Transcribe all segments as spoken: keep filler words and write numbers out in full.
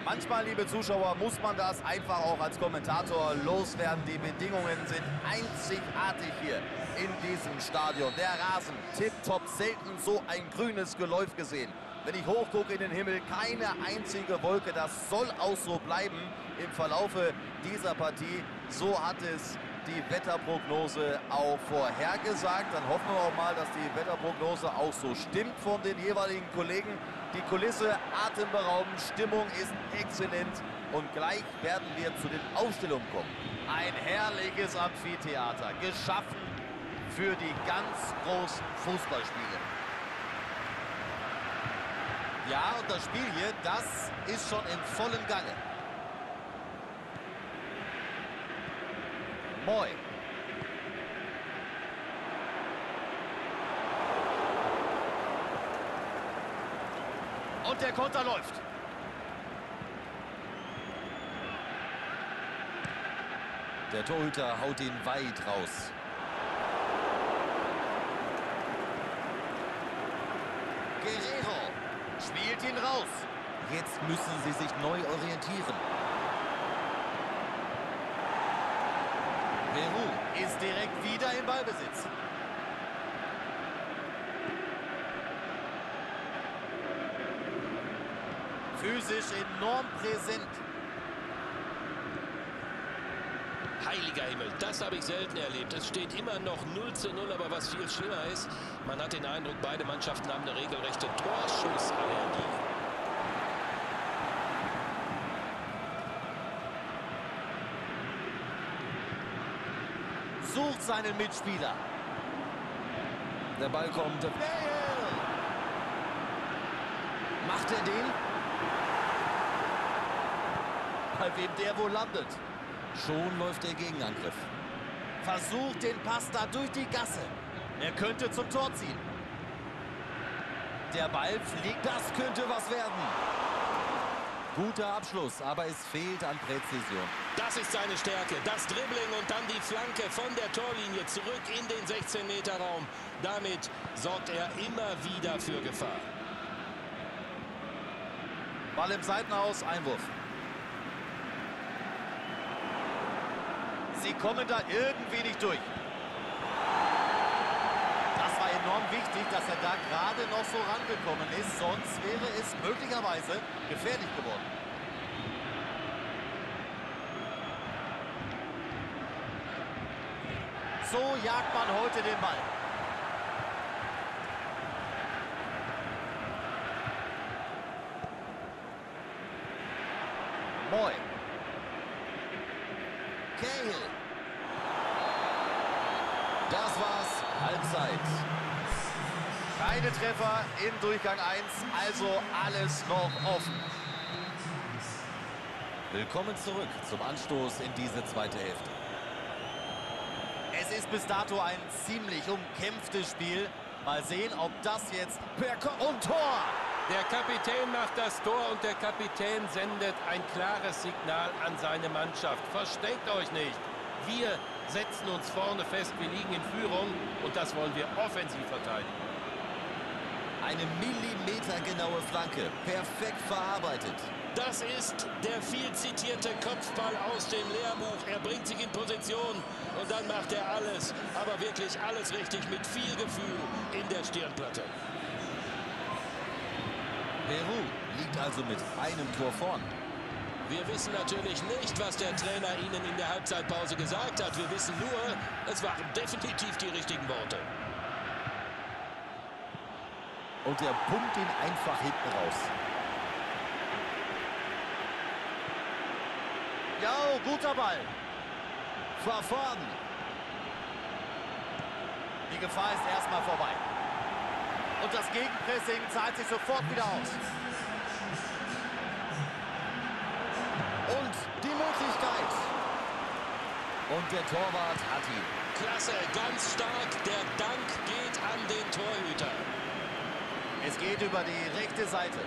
Manchmal, liebe Zuschauer, muss man das einfach auch als Kommentator loswerden. Die Bedingungen sind einzigartig hier in diesem Stadion. Der Rasen tipptopp, selten so ein grünes Geläuf gesehen. Wenn ich hochgucke in den Himmel, keine einzige Wolke. Das soll auch so bleiben im Verlaufe dieser Partie. So hat es die Wetterprognose auch vorhergesagt. Dann hoffen wir auch mal, dass die Wetterprognose auch so stimmt von den jeweiligen Kollegen. Die Kulisse atemberaubend, Stimmung ist exzellent und gleich werden wir zu den Aufstellungen kommen. Ein herrliches Amphitheater, geschaffen für die ganz großen Fußballspiele. Ja, und das Spiel hier, das ist schon im vollen Gange. Moi. Und der Konter läuft. Der Torhüter haut ihn weit raus. Guerrero spielt ihn raus. Jetzt müssen sie sich neu orientieren. Peru ist direkt wieder im Ballbesitz. Physisch enorm präsent. Heiliger Himmel, das habe ich selten erlebt. Es steht immer noch null zu null, aber was viel schlimmer ist, man hat den Eindruck, beide Mannschaften haben eine regelrechte Torschussallergie. Sucht seinen Mitspieler. Der Ball kommt. Macht er den? Bei wem der wohl landet. Schon läuft der Gegenangriff. Versucht den Pass da durch die Gasse. Er könnte zum Tor ziehen. Der Ball fliegt. Das könnte was werden. Guter Abschluss, aber es fehlt an Präzision. Das ist seine Stärke. Das Dribbling und dann die Flanke von der Torlinie zurück in den sechzehn Meter Raum. Damit sorgt er immer wieder für Gefahr. Ball im Seitenhaus, Einwurf. Sie kommen da irgendwie nicht durch. Das war enorm wichtig, dass er da gerade noch so rangekommen ist. Sonst wäre es möglicherweise gefährlich geworden. So jagt man heute den Ball. Moi. Cahill. Das war's. Halbzeit. Keine Treffer in Durchgang eins, also alles noch offen. Willkommen zurück zum Anstoß in diese zweite Hälfte. Es ist bis dato ein ziemlich umkämpftes Spiel. Mal sehen, ob das jetzt per Ko- und Tor! Der Kapitän macht das Tor und der Kapitän sendet ein klares Signal an seine Mannschaft. Versteckt euch nicht. Wir setzen uns vorne fest, wir liegen in Führung und das wollen wir offensiv verteidigen. Eine millimetergenaue Flanke, perfekt verarbeitet. Das ist der viel zitierte Kopfball aus dem Lehrbuch. Er bringt sich in Position und dann macht er alles, aber wirklich alles richtig mit viel Gefühl in der Stirnplatte. Peru liegt also mit einem Tor vorn. Wir wissen natürlich nicht, was der Trainer ihnen in der Halbzeitpause gesagt hat. Wir wissen nur, es waren definitiv die richtigen Worte. Und er pumpt ihn einfach hinten raus. Ja, guter Ball. Verfahren. Die Gefahr ist erstmal vorbei. Und das Gegenpressing zahlt sich sofort wieder aus. Und die Möglichkeit. Und der Torwart hat ihn. Klasse, ganz stark. Der Dank geht an den Torhüter. Es geht über die rechte Seite.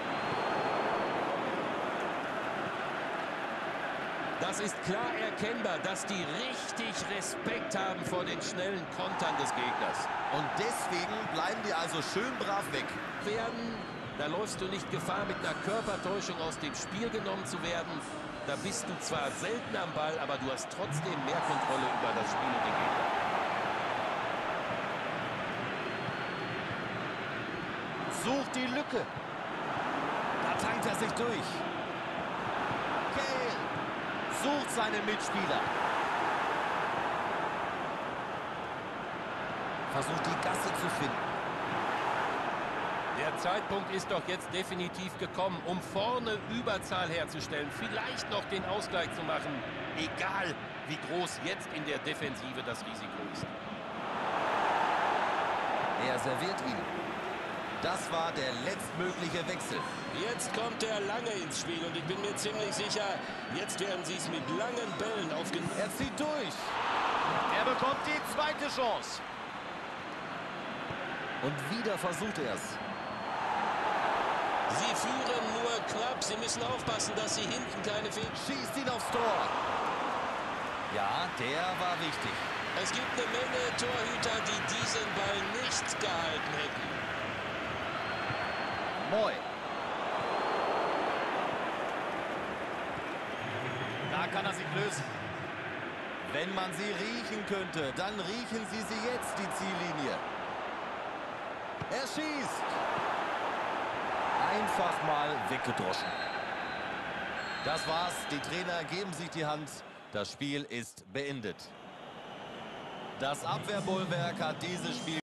Das ist klar erkennbar, dass die richtig Respekt haben vor den schnellen Kontern des Gegners. Und deswegen bleiben die also schön brav weg. Werden Da läufst du nicht Gefahr, mit einer Körpertäuschung aus dem Spiel genommen zu werden. Da bist du zwar selten am Ball, aber du hast trotzdem mehr Kontrolle über das Spiel und den Gegner. Sucht die Lücke. Da tankt er sich durch. Gale sucht seinen Mitspieler. Versucht die Gasse zu finden. Der Zeitpunkt ist doch jetzt definitiv gekommen, um vorne Überzahl herzustellen, vielleicht noch den Ausgleich zu machen, egal wie groß jetzt in der Defensive das Risiko ist. Er serviert ihn. Das war der letztmögliche Wechsel. Jetzt kommt er lange ins Spiel und ich bin mir ziemlich sicher, jetzt werden sie es mit langen Bällen aufgenommen. Er zieht durch. Er bekommt die zweite Chance. Und wieder versucht er es. Sie führen nur knapp. Sie müssen aufpassen, dass sie hinten keine Fehler... Schießt ihn aufs Tor. Ja, der war wichtig. Es gibt eine Menge Torhüter, die diesen Ball nicht gehalten hätten. Moi. Da kann er sich lösen. Wenn man sie riechen könnte, dann riechen sie sie jetzt, die Ziellinie. Er schießt. Einfach mal weggedroschen. Das war's. Die Trainer geben sich die Hand. Das Spiel ist beendet. Das Abwehrbollwerk hat dieses Spiel